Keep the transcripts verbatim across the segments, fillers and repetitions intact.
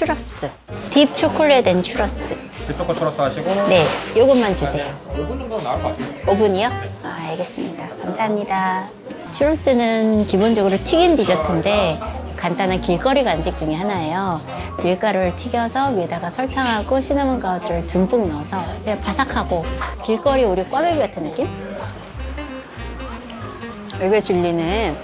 추러스. 딥 초콜릿 앤 추러스. 딥 초코 추러스 하시고. 네, 요것만 주세요. 오 분 정도는 나올 것 같아요. 오 분이요? 아, 알겠습니다. 감사합니다. 추러스는 기본적으로 튀긴 디저트인데 간단한 길거리 간식 중에 하나예요. 밀가루를 튀겨서 위에다가 설탕하고 시나몬 가루를 듬뿍 넣어서 그냥 바삭하고 길거리 우리 꽈배기 같은 느낌? 이게 진리네.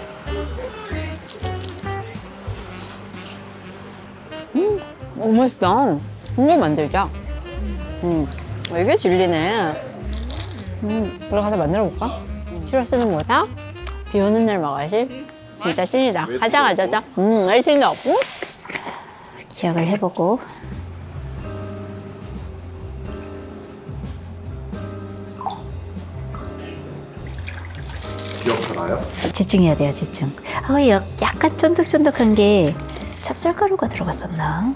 음, 너무 맛있다. 이거 만들자. 음, 이게 진리네. 음, 우리 가서 만들어 볼까? 추러스는 뭐다? 비 오는 날 먹어야지. 진짜 찐이다. 가자, 가자, 가자. 음, 맛있는 없고. 기억을 해보고. 기억하나요? 집중해야 돼요, 집중. 아, 약간 쫀득쫀득한 게 찹쌀가루가 들어갔었나?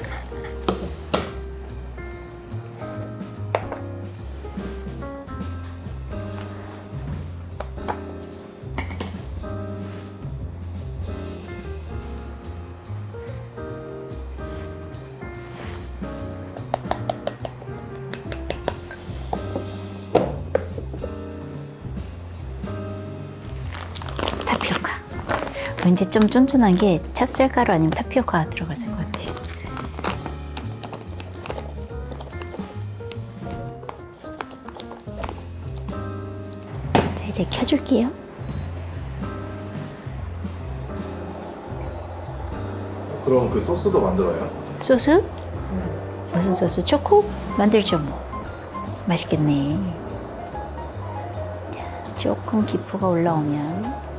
타피오카. 왠지 좀 쫀쫀한 게 찹쌀가루 아니면 타피오카가 들어갔을 것 같아요. 자, 이제 켜줄게요. 그럼 그 소스도 만들어요? 소스? 무슨 소스? 초코? 만들죠 뭐. 맛있겠네. 자, 조금 기포가 올라오면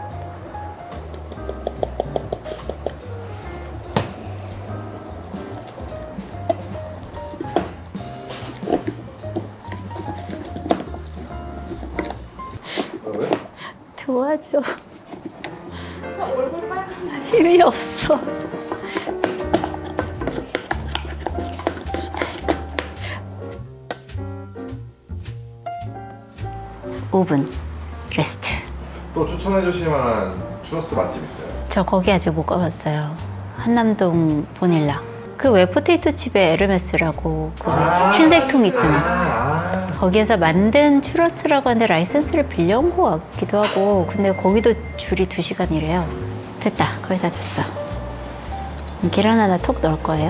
왜? 도와줘. 힘이 없어. 오 분 레스트. 또 추천해 주실 만한 추러스 맛집 있어요? 저 거기 아직 못 가봤어요. 한남동 보닐라. 그 왜 포테이토 칩의 에르메스라고 그 흰색 통 있잖아. 아, 거기에서 만든 추러스라고 하는데 라이센스를 빌려온 것 같기도 하고, 근데 거기도 줄이 두 시간이래요. 됐다, 거의 다 됐어. 그럼 계란 하나 톡 넣을 거예요.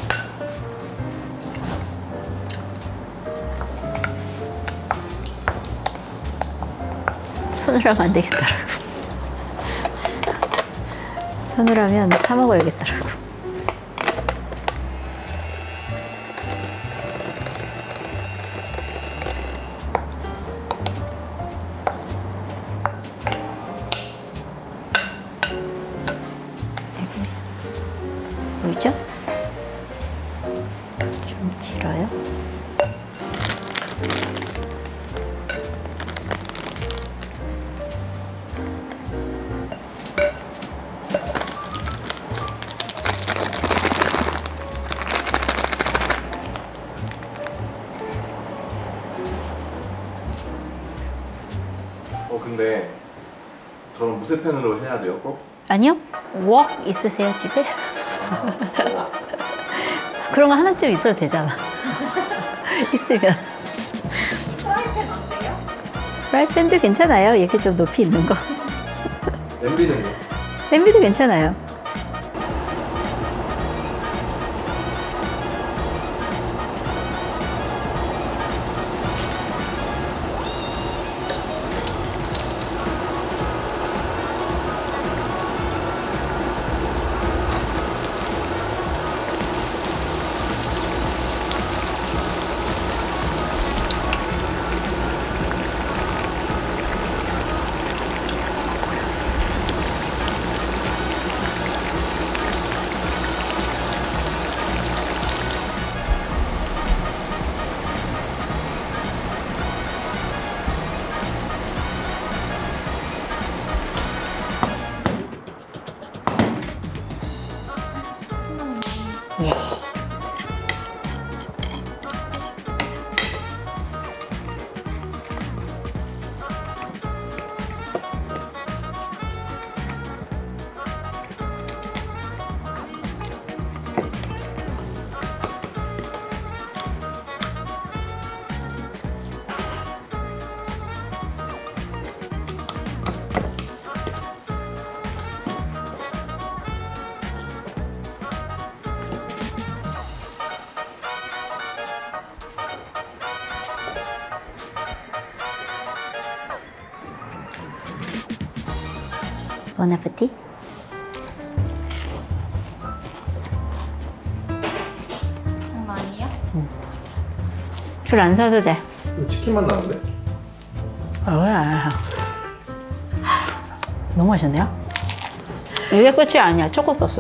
손으로 하면 안 되겠더라고. 손으로 하면 사 먹어야겠더라고. 보이죠? 좀 길어요. 어 근데 저는 무쇠팬으로 해야 돼요 꼭? 아니요? 웍 있으세요 집에? 그런 거 하나쯤 있어도 되잖아. 있으면. 프라이팬 어때요? 프라이팬도 괜찮아요. 이렇게 좀 높이 있는 거. 냄비는요? 냄비도 괜찮아요. 보나페티. 장난이에요? 줄 안 서도 돼. 치킨만 나는데? 뭐야. 너무 맛있네요. 이게 끝이 아니야. 초코 소스.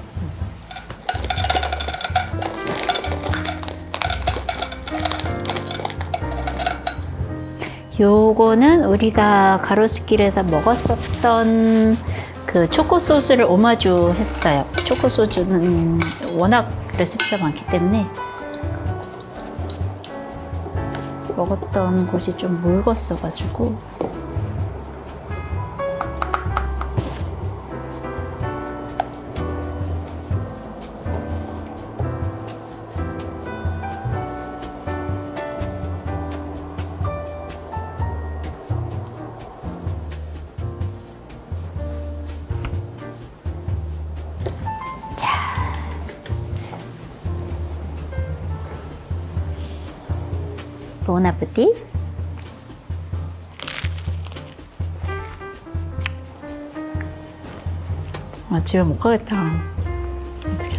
요거는 우리가 가로수길에서 먹었었던 그 초코 소스를 오마주 했어요. 초코 소스는 워낙 레시피가 많기 때문에 먹었던 곳이 좀 묽었어가지고. 보나페티. 아, 집에 못 가겠다. 어떡해.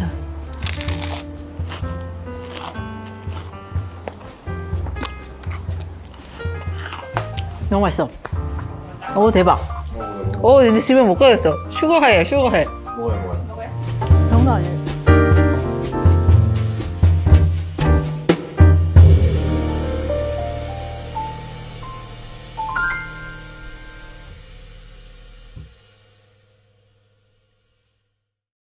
너무 맛있어. 오, 대박. 오, 이제 집에 못 가겠어. 슈거하이야, 슈거하이.